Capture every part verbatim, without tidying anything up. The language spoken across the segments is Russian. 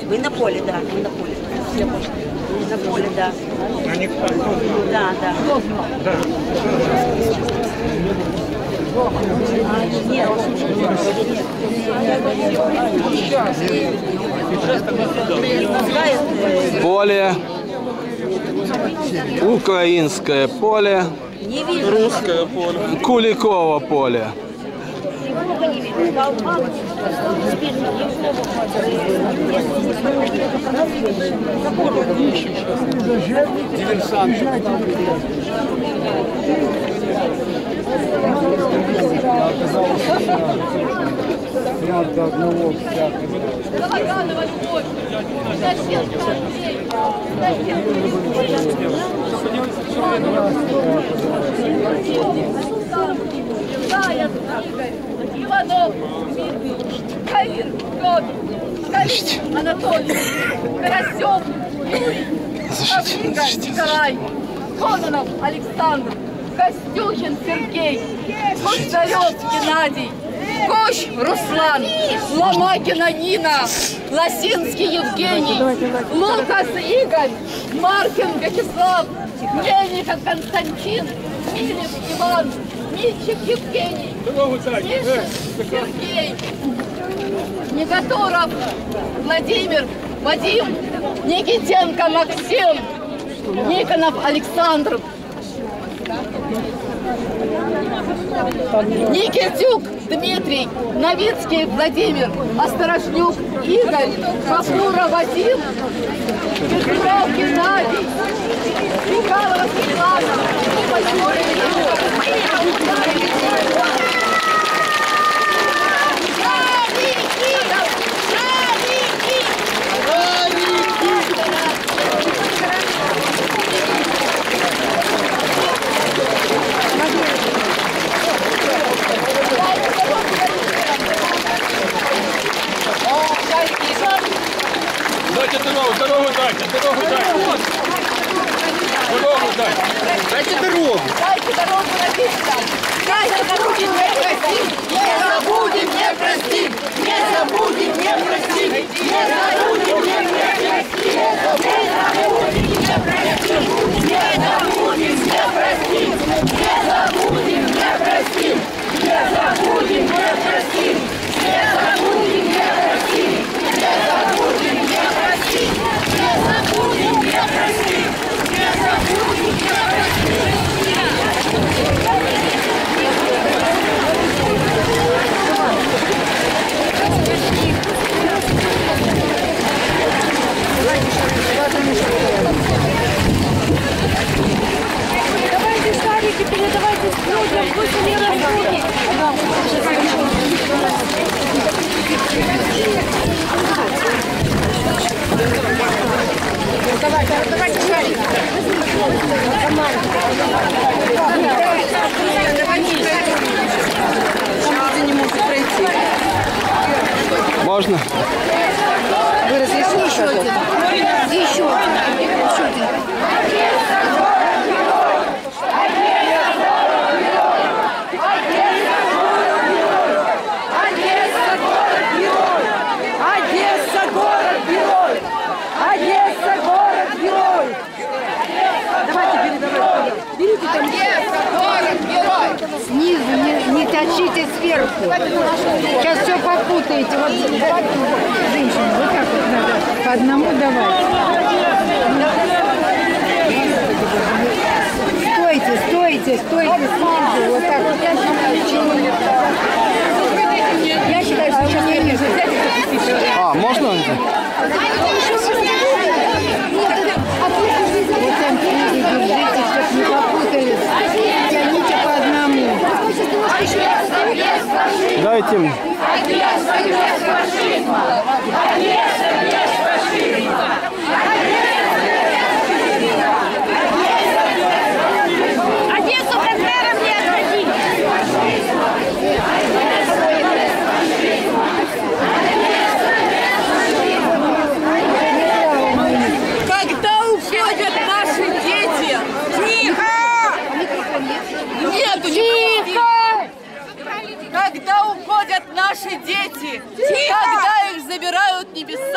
Вы на поле, да, вы на поле. На поле, да. Да, да. Да. Нет. Поле. Украинское поле. Русское поле. Куликово поле. Иванов, Каир, Петр, Калинин, Анатолий, Карасев, Юрий, Павлика, Николай, Кононов, Александр, Костюхин, Сергей, Кустарев, Геннадий, Кощ, Руслан, Ломакина, Нина, Лосинский, Евгений, Лукас, Игорь, Маркин, Вячеслав, Мельников, Константин, Милев, Иван, Митчик, Евгений, Мишин, Сергей, Неготоров, Владимир, Вадим, Никитенко, Максим, Никонов, Александр, Никитюк, Дмитрий, Новицкий, Владимир, Осторожнюк, Игорь, Шафура, Вадим, Петров, Геннадий, Михайлова, Светлана, Дайте дорогу, дорогу дайте, дорогу дайте. Дорогу дайте. Дайте дорогу. Дайте дорогу родителям. Дайте дорогу, не простим. Не забудем, не простим. Не забудем, не простим. Не забудем, не простим. Не забудем, не простим. Не забудем, не простим. Не забудем, не простим. Не забудем, не простим. Не забудем, не простим. Не забудем, не простим. Не забудем, не простим. Не забудем, не Давайте шарики, передавайте людям, пусть они растут. Давайте, давайте шарики. Не может пройти. Можно? Вы разрешили еще один? Еще один. Еще один. Снизу, не, не тащите сверху. Сейчас все попутаете. Вот, женщина, вот так вот надо по одному давать. Стойте, стойте, стойте снизу. Вот так вот. Я считаю, что сейчас не вижу. А, можно? Вот там снизу держите, чтобы не попутались. Тяните по одному. Дайте мне. Одессу размером не отходи. Когда уходят наши дети? Тихо! Нету никакого. Когда уходят наши дети? Когда их забирают небеса?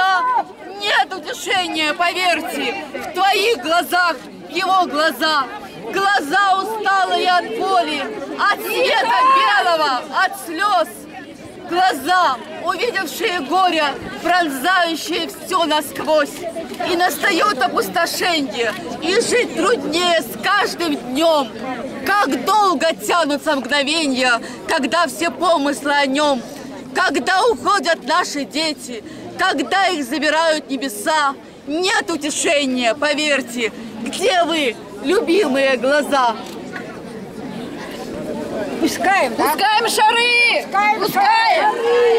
нет утешения, поверьте. В твоих глазах его глаза. Глаза усталые от боли, от света белого, от слез. Глаза, увидевшие горе, пронзающие все насквозь. И настает опустошение, и жить труднее с каждым днем. Как долго тянутся мгновения, когда все помыслы о нем, когда уходят наши дети, когда их забирают небеса. Нет утешения, поверьте. Где вы, любимые глаза? Пускаем, да? Пускаем шары! Пускаем, Пускаем!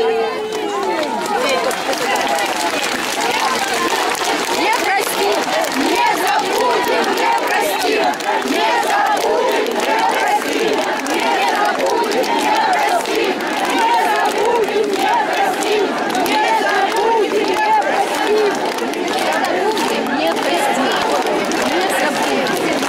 Не простим, Не забудем, не простим! Не забудем, не простим! Не забудем, не простим! Не забудем, не простим! Не забудем, не простим! не простим, не забудем.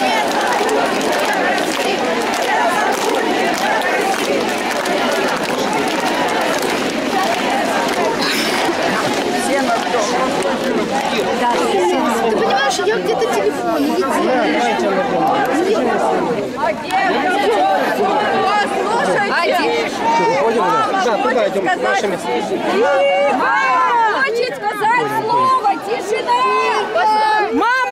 Да, ты понимаешь, я где-то телефон видела. Послушайте! Мама хочет сказать слово! Тишина!